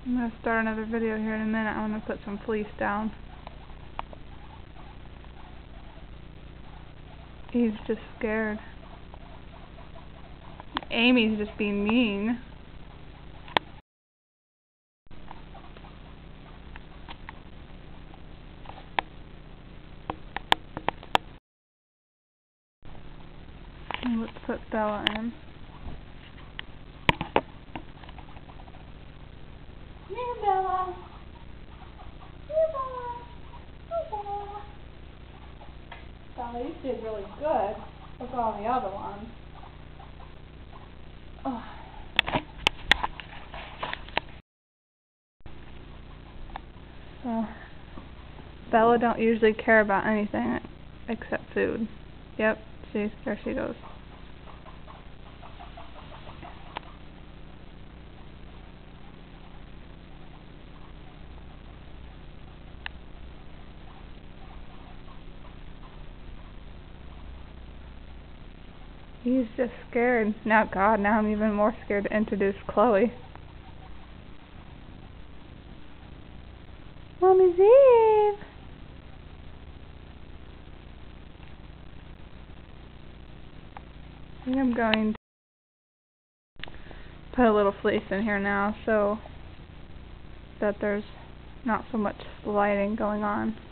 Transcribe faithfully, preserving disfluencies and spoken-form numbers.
I'm going to start another video here in a minute. I'm going to put some fleece down. He's just scared. Amy's just being mean. Let's put Bella in. Here, Bella. Here, Bella. Here, Bella. Bella, you did really good with all the other ones. Oh. So, Bella don't usually care about anything except food. Yep, see, there she goes. He's just scared. Now, God, now I'm even more scared to introduce Chloe. Mommy's Eve! I think I'm going to put a little fleece in here now so that there's not so much sliding going on.